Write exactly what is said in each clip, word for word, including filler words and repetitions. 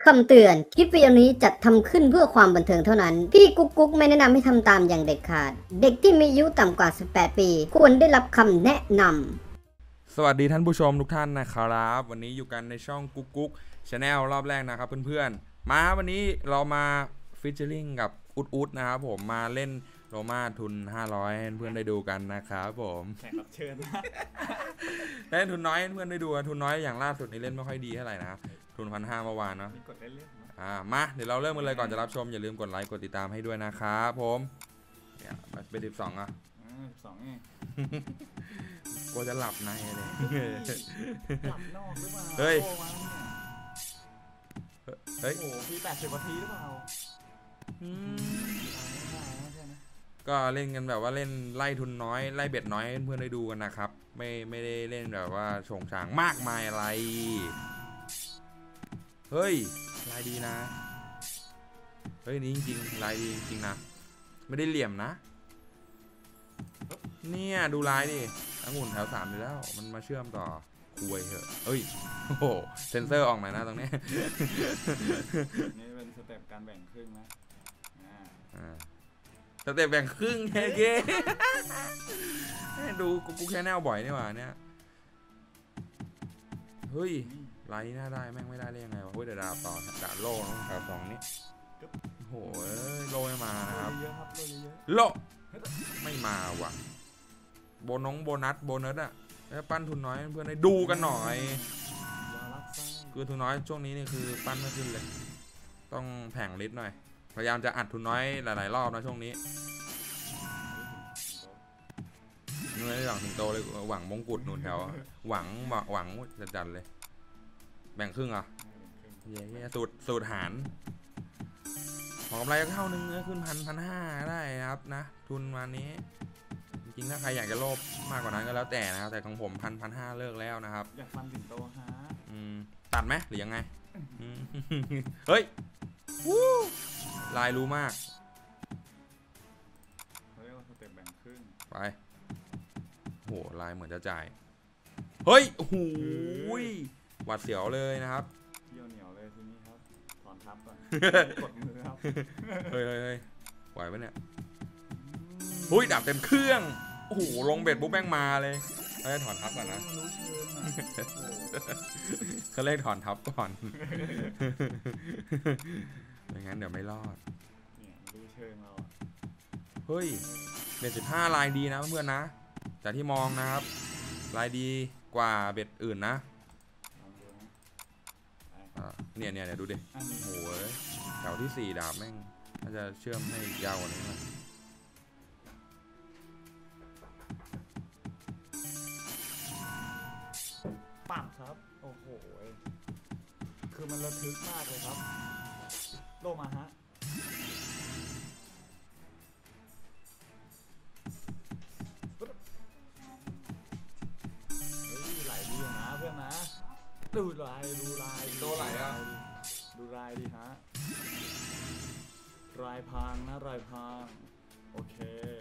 คำเตือนคลิปวิดีโอนี้จัดทำขึ้นเพื่อความบันเทิงเท่านั้นพี่กุ๊กกุ๊กไม่แนะนำให้ทำตามอย่างเด็ดขาดเด็กที่มีอายุต่ำกว่าสิบแปดปีควรได้รับคำแนะนำสวัสดีท่านผู้ชมทุกท่านนะครับวันนี้อยู่กันในช่องกุ๊กกุ๊กชาแนลรอบแรกนะครับเพื่อนๆมาวันนี้เรามาฟิชเชอริงกับอุดอุดนะครับผมมาเล่นโรม่าทุนห้าร้อยให้เพื่อนได้ดูกันนะครับผมแขกรับเชิญเล่นทุนน้อยให้เพื่อนได้ดูทุนน้อยอย่างล่าสุดนี้เล่นไม่ค่อยดีเท่าไหร่นะทุนพันห้าเมื่อวานเนาะกดเล่นๆอ่ามาเดี๋ยวเราเริ่มกันเลยก่อนจะรับชมอย่าลืมกดไลค์กดติดตามให้ด้วยนะครับผมเนี่ยเป็นสิบสองอ่ะสองไงกลัวจะหลับในเลยหลับนอกหรือเปล่าเฮ้ยเฮ้ยโอ้โหพี่แปดสิบนาทีหรือเปล่าก็เล่นกันแบบว่าเล่นไล่ทุนน้อยไล่เบ็ดน้อยให้เพื่อนได้ดูกันนะครับไม่ไม่ได้เล่นแบบว่าโฉงฉางมากมายอะไรเฮ้ยลายดีนะเฮ้ยนี่จริงๆลายดีจริงๆนะไม่ได้เหลี่ยมนะเนี่ยดูลายดิองุ่นแถวสามอยู่แล้วมันมาเชื่อมต่อคุยเถอะเฮ้ยโอ้โหเซนเซอร์ออกหน่อยนะตรงนี้นี่เป็นสเต็ปการแบ่งครึ่งนะอ่าสเต็ปแบ่งครึ่งแค่เก้ดูกูแค่แนวบ่อยนี่หว่าเนี่ยเฮ้ยลายนี้น่าได้แม่งไม่ได้ได้ยังไงวะเฮ้ยเดี๋ยวดาบต่อดาบโล่แถวสองนี้โอ้โหโล่ไม่มานะครับโล่ไม่มาว่ะโบนงโบนัสโบนัสอะแล้วปั้นทุนน้อยเพื่อนให้ดูกันหน่อยคือทุนน้อยช่วงนี้นี่คือปั้นไม่ขึ้นเลยต้องแผงลิตรหน่อยพยายามจะอัดทุนน้อยหลายๆรอบนะช่วงนี้ไม่ได้หวังถึงโตเลยหวังมงกุฎนู่นแถวหวังหวังจะจัดเลยแบ่งครึ่งอ่ะเย้สูตรสูตรหารขอกำไรเท่านึงก็ขึ้นพันพันห้าได้นะครับนะทุนวันนี้จริงๆถ้าใครอยากจะโลภมากกว่านั้นก็แล้วแต่นะครับแต่ของผมพันพันห้าเลิกแล้วนะครับอยากฟันสิงโตฮะตัดไหมหรือยังไงเฮ้ยลายรู้มากเขาเรียกว่าสเต็ปแบ่งครึ่งไปโหลายเหมือนจะจ่ายเฮ้ยโอ้โหหวัดเสียวเลยนะครับเที่ยวเหนียวเลยทีนี้ครับถอนทับก่อนกดมือครับเฮ้ยเฮ้ยไหวปะเนี่ยหุ้ยดับเต็มเครื่องโอ้โหลงเบ็ดปุ๊บแม่งมาเลยเขาให้ถอนทับก่อนนะเขาเรียกถอนทับก่อนไม่งั้นเดี๋ยวไม่รอดเนี่ยรู้เชิงเราเฮ้ยเบ็ดสิบห้าลายดีนะเพื่อนๆนะจากที่มองนะครับลายดีกว่าเบ็ดอื่นนะเนี่ยเนี่ยเดี๋ยวดูดิโอ้โหแถวที่สี่ดาบแม่งน่าจะเชื่อมให้ยาวกว่านี้มั้ยปั่นครับโอ้โหคือมันระทึกมากเลยครับโลมาฮะไหลดีนะเพื่อนนะดูลายดูลายโตไหลอ่ะดูลายดีฮะลายพางนะลายพางโอเค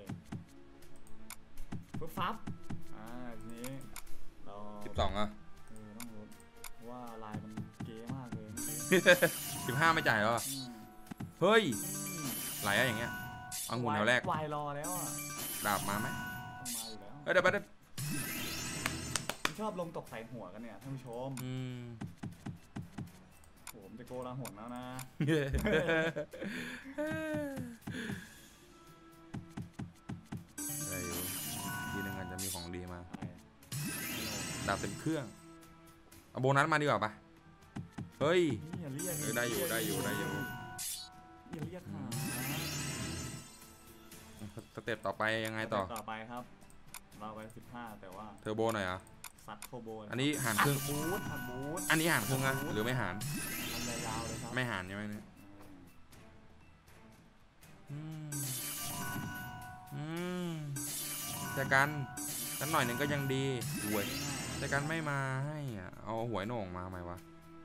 ปึ๊บฟับอ่าทีนี้เราสิบสองอ่ะเออต้องรู้ว่าลายมันเก๋มากเลยสิบห้าไม่จ่ายหรอเฮ้ยไหลอะอย่างเงี้ยเอาหุ่นแถวแรกวายรอแล้วอ่ะดาบมาไหมต้องมาอยู่แล้วเฮ้ยเดี๋ยวไปเดี๋ยวชอบลงตกใส่หัวกันเนี่ยท่านผู้ชมผมจะโกลาหลแล้วนะได้อยู่ทีนึงอาจจะมีของดีมาดาบเต็มเครื่องเอาโบนัสมาดีกว่าปะเฮ้ยได้อยู่ได้อยู่ได้อยู่อย่าเรียกหาสเต็ปต่อไปยังไงต่อต่อไปครับเราไปสิบห้าแต่ว่าเทอร์โบหน่อยอ่ะสัตว์โทโบอันนี้หารครึ่งอันนี้หารครึ่งอะหรือไม่หารยาวเลยครับไม่หารใช่ไหมเนี่ยอืมแต่กันสักหน่อยหนึ่งก็ยังดีหวยแต่กันไม่มาให้อ่ะเอาหวยโหน่งมาไหมวะ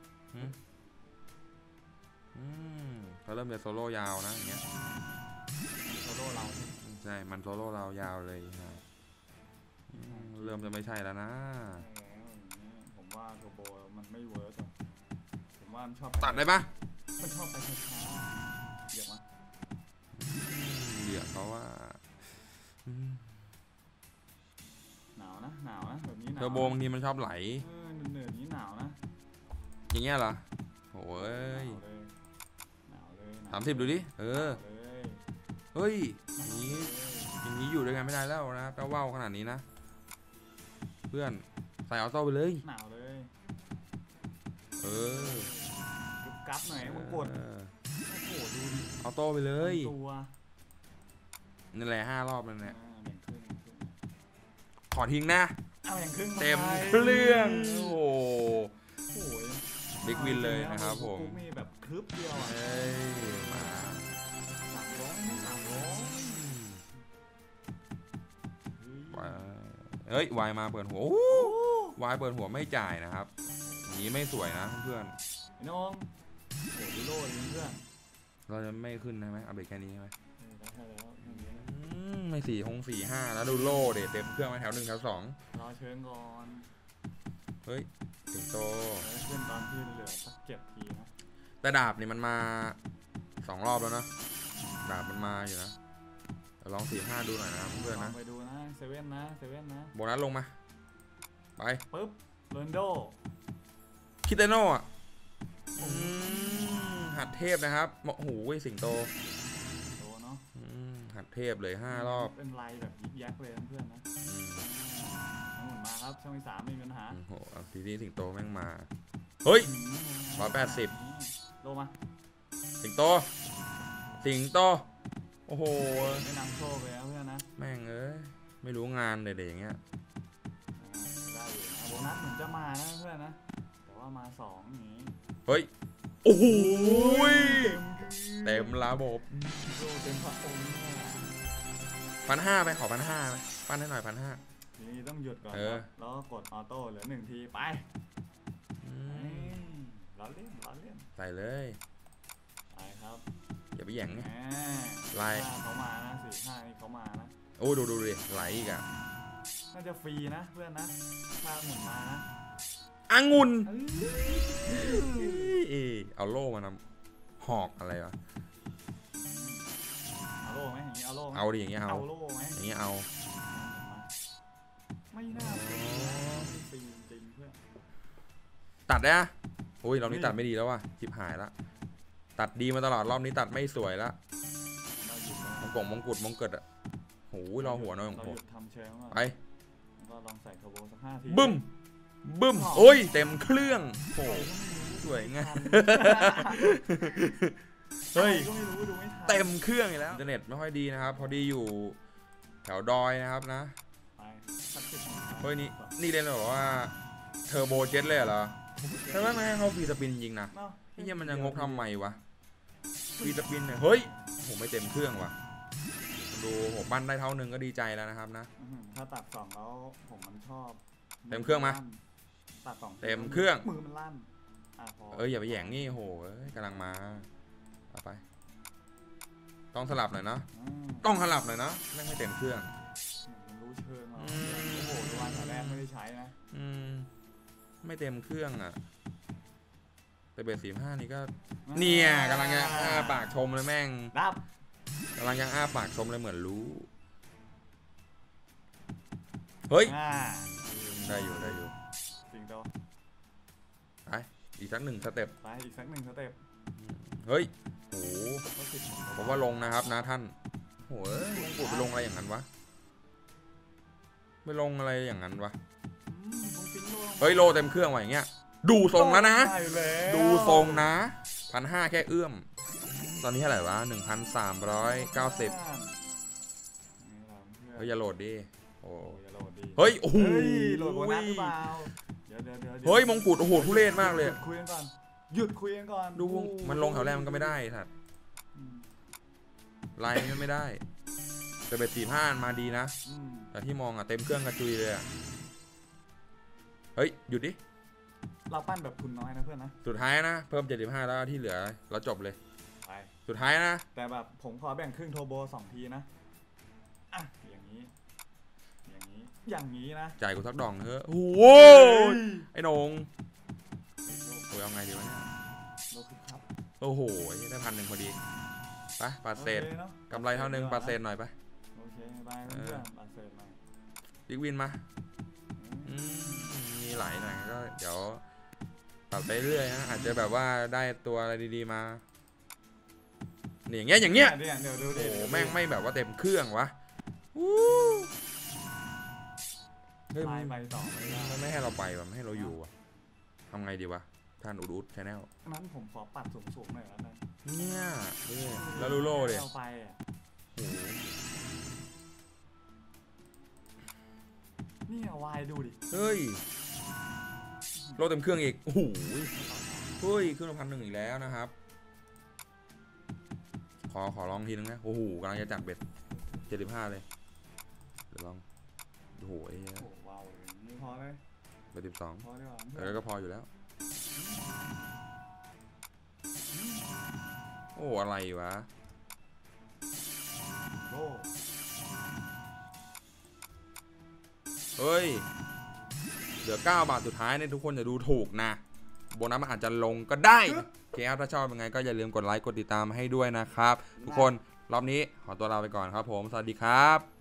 อืมเขาเริ่มจะโซโล่ยาวนะอย่างเงี้ยโซโล่เราใช่มันโซโล่เรายาวเลยนะเริ่มจะไม่ใช่แล้วนะผมว่าโทโบมันไม่เวิร์กผมว่ามันชอบตัดได้ปะมันชอบไปช้าๆเหยียบมาเหยียบเพราะว่าหนาวนะหนาวนะแบบนี้หนาวเทอร์โบบางทีมันชอบไหลเออเหนื่อยๆนี้หนาวนะอย่างเงี้ยเหรอโอ้ยหนาวเลยหนาวเลยสามสิบดูดิเออหนาวเลยเฮ้ยอย่างนี้อย่างนี้อยู่ด้วยกันไม่ได้แล้วนะแปลว่าขนาดนี้นะเพื่อนใส่ออโต้ไปเลยหนาวเลยเออกึบกับหน่อยมากดเออโอ้โหดูดิออโต้ไปเลยตัวนั่นแหละห้ารอบนั่นแหละอ่าแบ่งครึ่งแบ่งครึ่งขอทิ้งนะเอาแบ่งครึ่งาเต็มไปเครื่องโอ้โหโอ้ยบิ๊กวินเลยนะครับผมกุ๊กมีแบบคลึบเดียวอะเอ้ยมาสามร้อยไม่สามร้อยวายเฮ้ยวายมาเปิดหัวโอ้โหวายเปิดหัวไม่จ่ายนะครับอย่างนี้ไม่สวยนะเพื่อนไอ้น้องโอ้ดูโล่ดิเพื่อนเราจะไม่ขึ้นได้ไหมเอาเบรกแค่นี้ใช่ไหมเออได้แล้วแค่นี้นะอืมไม่สี่หงสี่ห้าแล้วดูโล่เด็ดเต็มเครื่องมาแถวหนึ่งแถวสองรอเชิญก่อนเฮ้ยสิงโตแล้วขึ้นตอนที่เหลือสักเจ็ดทีนะแต่ดาบนี่มันมาสองรอบแล้วนะดาบมันมาอยู่นะเดี๋ยวลองสี่ห้าดูหน่อยนะครับเพื่อนๆลอนะงไปดูนะเซเว่นนะเซเว่นนะโบนัสลงมาไปปึ๊บโรนลโดคิเตโน่อะอืมหัดเทพนะครับโอ้โหสิงโตโดเนาะอืมหัดเทพเลยห้ารอบเป็นลายแบบยิกยักเลยเพื่อนๆนะอืมหมุนมาครับช่องที่สามไม่มีปัญหาโอ้โหเอาทีนี้สิงโตแม่งมาเฮ้ย ร้อยแปดสิบโลมาสิงโตสิงโตโอ้โหไม่นำโชคเลยนะเพื่อนนะแม่งเอ้ยไม่รู้งานเด็ดๆอย่างเงี้ยอ่าได้อยู่นะโบนัสเหมือนจะมานะเพื่อนนะแต่ว่ามาสองอย่างนี้เฮ้ยโอ้โหเต็มระบบโลเต็มพระองค์เนี่ยพันห้าไปขอพันห้าไปปั้นให้หน่อยพันห้าทีนี้ต้องหยุดก่อนเอคอรับแล้วก็กดออโต้เหลือหนึ่งทีไปอืมล้อเล่นล้อเล่นใส่เลยไปครับอย่าไปแหย่งแหมไง ไล่ห้าเขามานะสี่ห้านี่เขามานะโอ้ดูดูดิไหลอีกอะน่าจะฟรีนะเพื่อนนะถ้าหมุนมานะองุ่นเอ้ยเอ้ยเอาโล่มานำหอกอะไรวะเอาโล่ไหมอย่างนี้เอาโล่ไหมเอาดิอย่างเงี้ยเอาเอาโล่ไหมอย่างเงี้ยเอาไม่น่าฟรีนะไม่ฟรีจริงๆเพื่อนตัดได้อะโอ้ยรอบนี้ตัดไม่ดีแล้วว่ะจิบหายละตัดดีมาตลอดรอบนี้ตัดไม่สวยละเราหยุดมงกงมงกุฎมงกุฎอะโหรอหัวหน่อยเราโอ้หโหยุดทำเชิงก่อนไปแล้วก็ลองใส่เทอร์โบสักห้าทีบึ้มบึ้มโอ้ยเต็มเครื่องโหสวยงาม เฮ้ยก็ไม่รู้ดูไม่ทันเต็มเครื่องอีกแล้วอินเทอร์เน็ตไม่ค่อยดีนะครับ พอดีอยู่แถวดอยนะครับนะไปสักสิบนาทีเฮ้ยนี่นี่เล่นแบบว่าเทอร์โบเจ็ตเลยเหรอใช่ไหมแม่งเขาฟรีสปินจริงนะเนาะไอ้เหี้ยมันจะงกทำไมวะฟรีสปินเนี่ยเฮ้ยผมไม่เต็มเครื่องว่ะดูผมปั้นได้เท่านึงก็ดีใจแล้วนะครับนะอื้อหือถ้าตัดสองแล้วผมมันชอบเต็มเครื่องมาตัดสองเต็มเครื่องมือมันลั่นอ่ะพอเอ้ยอย่าไปแหย่งนี่โหเอ้ยกำลังมาเอาไป ต้องสลับหน่อยเนาะอืมต้องสลับหน่อยเนาะแม่งไม่เต็มเครื่องมันรู้เชิงเราอืมโอ้โหดูวันแต่แรกไม่ได้ใช้นะอืมไม่เต็มเครื่องอ่ะแต่เบสสี่ห้านี่ก็เนี่ยกำลังจะอ้าปากชมเลยแม่งดับกำลังยังอ้าปากชมเลยเหมือนรู้ เฮ้ยอ่าได้อยู่ได้อยู่สิงโตไปอีกสักหนึ่งสเต็ปไปอีกสักหนึ่งสเต็ปเฮ้ยโหก็สิบผมว่าลงนะครับนะท่านโหเอ้ยมงกุฎไปลงอะไรอย่างนั้นวะไม่ลงอะไรอย่างนั้นวะอืมคงฟิงโลเฮ้ยโลเต็มเครื่องว่ะอย่างเงี้ยดูทรงแล้วนะได้แล้วดูทรงนะพันห้าแค่เอื้อม ตอนนี้เท่าไหร่วะหนึ่งพันสามร้อยเก้าสิบเฮ้ยอย่าโหลดดิโอ้โอ้ยอย่าโหลดดิเฮ้ยโอ้โหเฮ้ยโหลดโบนัสหรือเปล่าเดี๋ยวเดี๋ยวเดี๋ยวเฮ้ยมงกุฎโอ้โหทุเรศมากเลยหยุดคุยกันก่อนหยุดคุยกันก่อนดูมันลงแถวแรกมันก็ไม่ได้สัตว์อืมลายมันไม่ได้แต่เบ็ดสี่ห้ามาดีนะอืมแต่ที่มองอ่ะเต็มเครื่องกระจุยเลยอ่ะเฮ้ยหยุดดิเราปั้นแบบทุนน้อยนะเพื่อนนะสุดท้ายนะเพิ่มเจ็ดสิบห้าแล้วที่เหลือเราจบเลยไปสุดท้ายนะแต่แบบผมขอแบ่งครึ่งโทโบสองทีนะอ่ะอย่างนี้ อย่างนี้อย่างนี้นะจ่ายกูสักดองเถอะโอ้โหไอ้หนงเฮ้ยโลกโอ้ยเอาไงดีวะเนี่ยโลคึกครับโอ้โหได้พันหนึ่งพอดีไปปัดเศษโอคเนอะกำไรเท่านึงปัดเศษหน่อยไปโอเคบายเพื่อนๆปัดเศษหน่อยบิ๊กวินมาอืมมีหลายหน่อยก็เดี๋ยวตัดไปเรื่อยนะอาจจะแบบว่าได้ตัวอะไรดีๆมาเนี่ยอย่างเงี้ยอย่างเงี้ยเดี๋ยวเดี๋ยวดูโอ้ดิโหแม่งไม่แบบว่าเต็มเครื่องวะอู้เฮ้ยไลมันน์ไปต่อไม่ได้มันไม่ให้เราไปวะไม่ให้เราอยู่วะทำไงดีวะท่านอุดอุดชาแนลนั้นผมขอปัดสูงๆหน่อยแล้วกันเนี่ยนี่แล้วลูโล่ดิเอาไปอ่ะโอ้โหนี่เอาวายดูดิเฮ้ยโลเต็มเครื่องอีกโอ้โหเฮ้ยเครื่องละพันหนึ่งอีกแล้วนะครับขอขอลองทีนึงนะโอ้โหกำลังจะจัดเบ็ดเจ็ดสิบห้าเลยเดี๋ยวลองโอ้โหไอ้เหี้ยโอ้ว้าวนี่พอไหมเบ็ดสิบสองพอดีกว่าเออก็พออยู่แล้วโอ้อะไรวะโอ้เฮ้ยเหลือเก้าบาทสุดท้ายเนี่ยทุกคนอย่าดูถูกนะโบนัสมันอาจจะลงก็ได้โอเคครับถ้าชอบยังไงก็อย่าลืมกดไลค์กดติดตามให้ด้วยนะครับทุกคนรอบนี้ขอตัวลาไปก่อนครับผมสวัสดีครับ